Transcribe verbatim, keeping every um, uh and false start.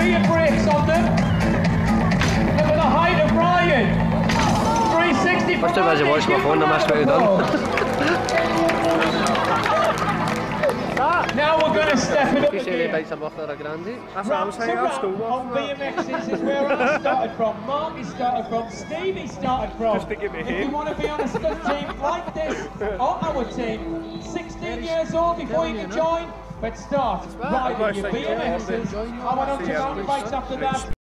rear brakes on them. Look at the height of Ryan. three sixty. First time I watched my phone, I must have done. Now we're going to step it up You say again. they bite some off there a grande. That's what I was saying, I'll still on B M Xs is where I started from, Marty started from, Stevie started from. Just to give it If you want to be on a stunt team like this, or our team, sixteen years old before you can join, but start riding your B M Xs. I went on to mountain bikes after that.